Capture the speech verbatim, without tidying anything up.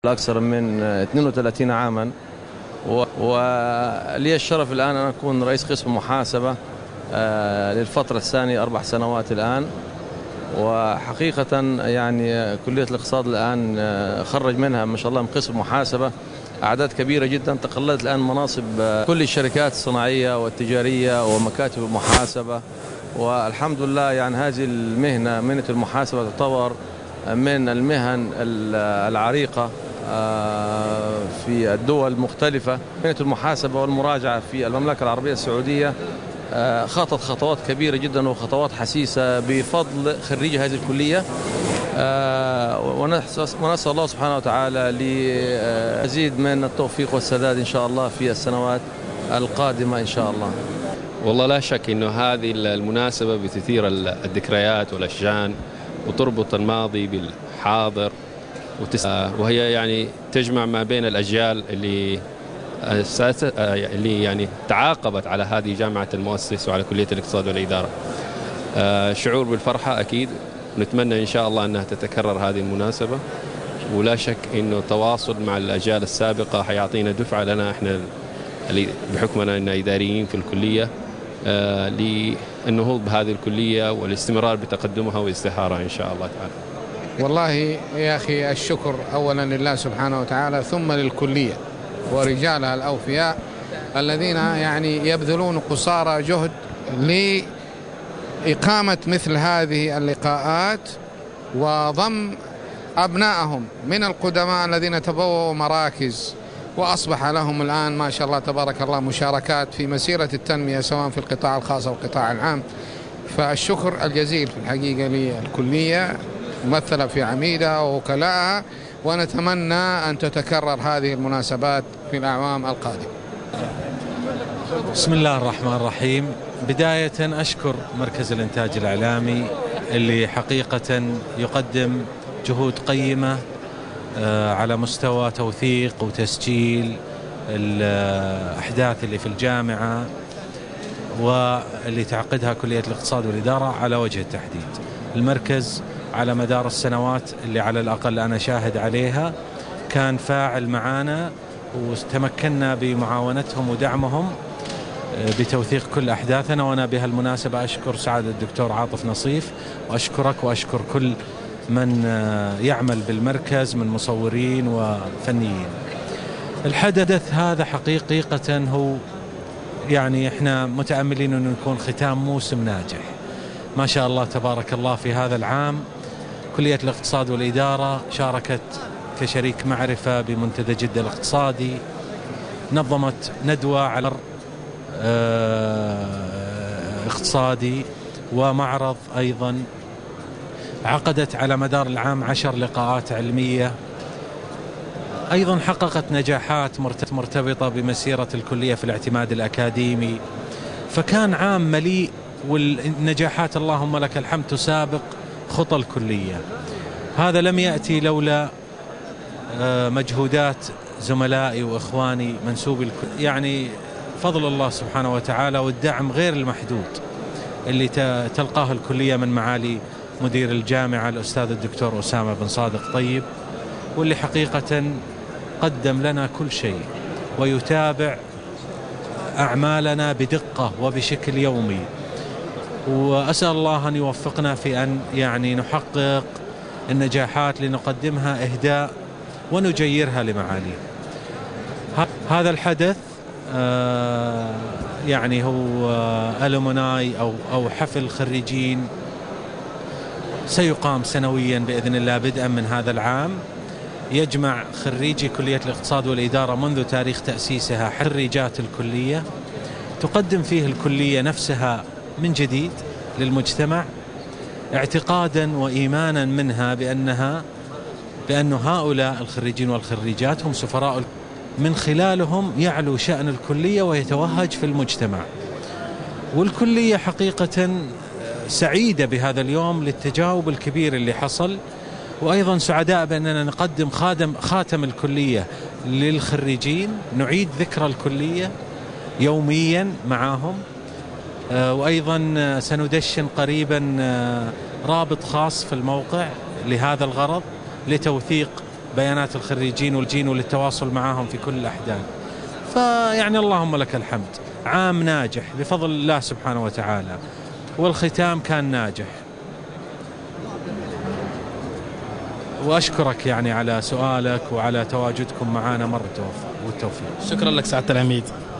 أكثر من اثنين وثلاثين عاما، ولي الشرف الآن أن أكون رئيس قسم محاسبة للفترة الثانية أربع سنوات الآن. وحقيقة يعني كلية الاقتصاد الآن خرج منها ما شاء الله من قسم محاسبة أعداد كبيرة جدا تقلدت الآن مناصب كل الشركات الصناعية والتجارية ومكاتب المحاسبة. والحمد لله يعني هذه المهنة، مهنة المحاسبة، تعتبر من المهن العريقة في الدول المختلفة. مهنة المحاسبة والمراجعة في المملكة العربية السعودية خطت خطوات كبيرة جدا وخطوات حسيسة بفضل خريجي هذه الكلية، ونسأل الله سبحانه وتعالى ليزيد من التوفيق والسداد إن شاء الله في السنوات القادمة إن شاء الله. والله لا شك أنه هذه المناسبة بتثير الذكريات والأشجان وتربط الماضي بالحاضر، وهي يعني تجمع ما بين الأجيال اللي اللي يعني تعاقبت على هذه جامعة المؤسس وعلى كلية الاقتصاد والإدارة. شعور بالفرحة أكيد، نتمنى إن شاء الله أنها تتكرر هذه المناسبة، ولا شك أنه التواصل مع الأجيال السابقة حيعطينا دفعة لنا إحنا اللي بحكمنا أننا إداريين في الكلية للنهوض بهذه الكلية والاستمرار بتقدمها وازدهارها إن شاء الله تعالى. والله يا أخي الشكر أولا لله سبحانه وتعالى، ثم للكلية ورجالها الأوفياء الذين يعني يبذلون قصارى جهد لإقامة مثل هذه اللقاءات وضم أبنائهم من القدماء الذين تبوأوا مراكز وأصبح لهم الآن ما شاء الله تبارك الله مشاركات في مسيرة التنمية سواء في القطاع الخاص أو القطاع العام. فالشكر الجزيل في الحقيقة للكلية ممثلة في عميدها ووكلائها، ونتمنى أن تتكرر هذه المناسبات في الأعوام القادمة. بسم الله الرحمن الرحيم. بداية أشكر مركز الإنتاج الإعلامي اللي حقيقة يقدم جهود قيمة على مستوى توثيق وتسجيل الأحداث اللي في الجامعة واللي تعقدها كلية الاقتصاد والإدارة على وجه التحديد. المركز على مدار السنوات اللي على الأقل أنا شاهد عليها كان فاعل معانا، وتمكنا بمعاونتهم ودعمهم بتوثيق كل أحداثنا. وأنا بهالمناسبة أشكر سعادة الدكتور عاطف نصيف، وأشكرك وأشكر كل من يعمل بالمركز من مصورين وفنيين. الحدث هذا حقيقة هو يعني احنا متأملين أنه يكون ختام موسم ناجح ما شاء الله تبارك الله. في هذا العام كلية الاقتصاد والإدارة شاركت كشريك معرفة بمنتدى جدة الاقتصادي، نظمت ندوة على اقتصادي ومعرض أيضا، عقدت على مدار العام عشر لقاءات علمية، أيضا حققت نجاحات مرتبطة بمسيرة الكلية في الاعتماد الأكاديمي. فكان عام مليء، والنجاحات اللهم لك الحمد تسابق خطى الكلية. هذا لم يأتي لولا مجهودات زملائي وإخواني منسوبي يعني فضل الله سبحانه وتعالى والدعم غير المحدود اللي تلقاه الكلية من معالي مدير الجامعة الأستاذ الدكتور أسامة بن صادق طيب، واللي حقيقة قدم لنا كل شيء ويتابع أعمالنا بدقة وبشكل يومي. وأسأل الله أن يوفقنا في أن يعني نحقق النجاحات لنقدمها إهداء ونجيرها لمعاليه. هذا الحدث يعني هو ألومناي أو أو حفل خريجين سيقام سنويا بإذن الله بدءا من هذا العام، يجمع خريجي كلية الاقتصاد والإدارة منذ تاريخ تأسيسها خريجات الكلية، تقدم فيه الكلية نفسها من جديد للمجتمع، اعتقادا وإيمانا منها بأنها بأن هؤلاء الخريجين والخريجات هم سفراء، من خلالهم يعلو شأن الكلية ويتوهج في المجتمع. والكلية حقيقة سعيدة بهذا اليوم للتجاوب الكبير اللي حصل، وأيضا سعداء بأننا نقدم خادم خاتم الكلية للخريجين، نعيد ذكرى الكلية يوميا معهم. وأيضا سندشن قريبا رابط خاص في الموقع لهذا الغرض لتوثيق بيانات الخريجين والجين وللتواصل معهم في كل الأحداث. فيعني اللهم لك الحمد، عام ناجح بفضل الله سبحانه وتعالى، والختام كان ناجح. وأشكرك يعني على سؤالك وعلى تواجدكم معنا مرة والتوفيق. شكرا لك سعادة العميد.